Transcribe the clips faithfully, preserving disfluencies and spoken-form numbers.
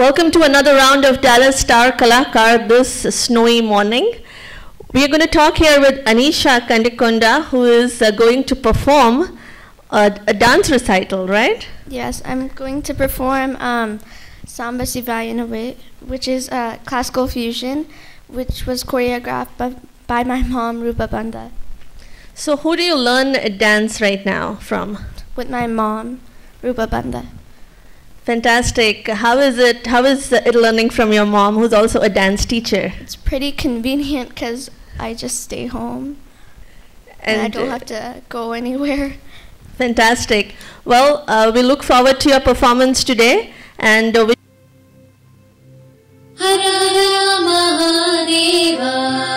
Welcome to another round of Dallas Star Kalakar this snowy morning. We are going to talk here with Anisha Kandikonda, who is uh, going to perform a, a dance recital, right? Yes, I'm going to perform um, Samba Sivayanave, which is a classical fusion, which was choreographed by, by my mom, Rupa Banda. So who do you learn dance right now from? With my mom, Rupa Banda. Fantastic. How is it? How is it learning from your mom, who's also a dance teacher? It's pretty convenient because I just stay home and, and I don't have to go anywhere. Fantastic. Well, uh, we look forward to your performance today, and uh, we Hara Hara Mahadeva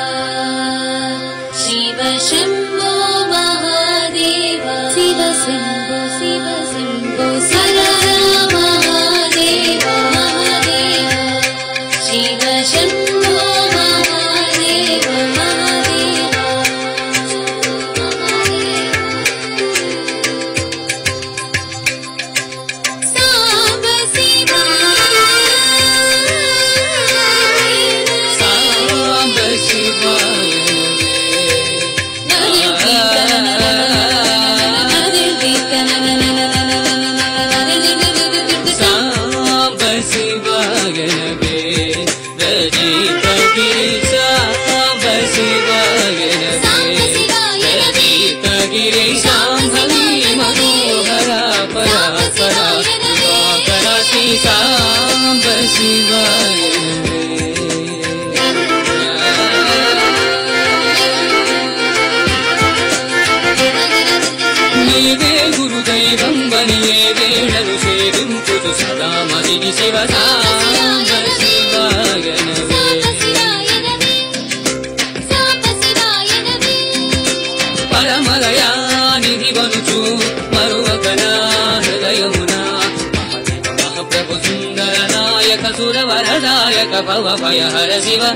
Shiva Shambho Mahadeva Shiva Shambho Shiva Shambho Hara Hara Mahadeva Mahadeva Shiva Shambho Mahadeva Mahadeva Samba Siva Samba Nide Guru Daivam Baniye Vedalu Sedunkutu Sada Madini Shiva Samba Sivayanave Samba Sivayanave Paramalaya Nidhi Vanuchu Maruvakana Hridayamuna Mahadeva Mahaprabhu Sundaranayaka Suravaradayaka Bhava Bhayahara Shiva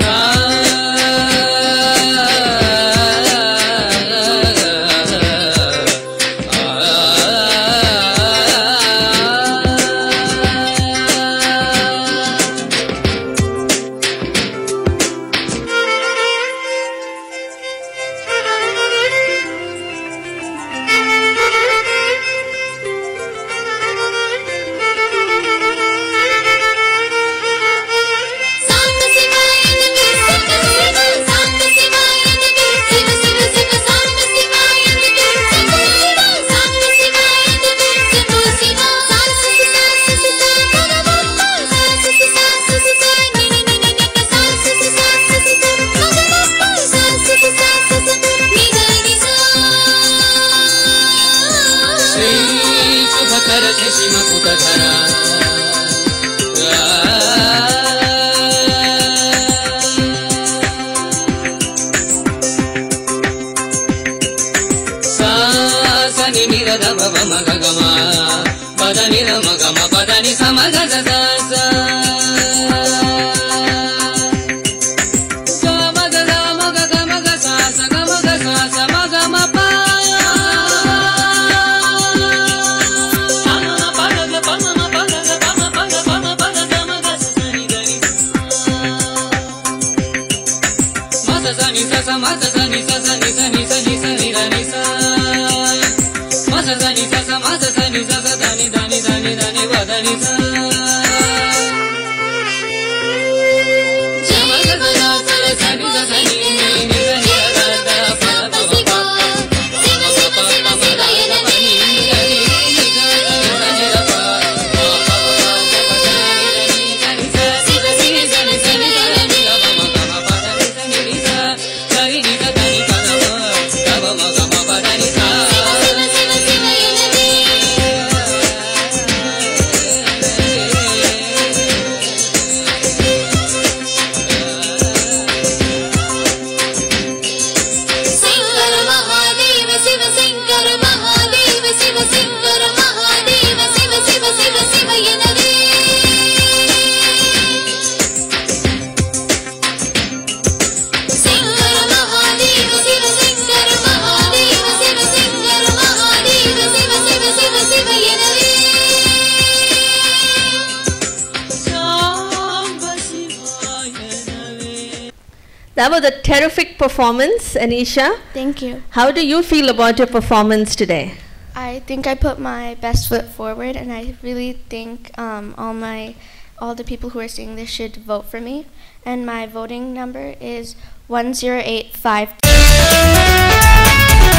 That was a terrific performance, Anisha. Thank you. How do you feel about your performance today? I think I put my best foot forward, and I really think um, all my all the people who are seeing this should vote for me. And my voting number is one zero eight five.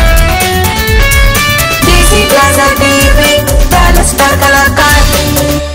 Desi Plaza T V, Dallas Star Kalakar.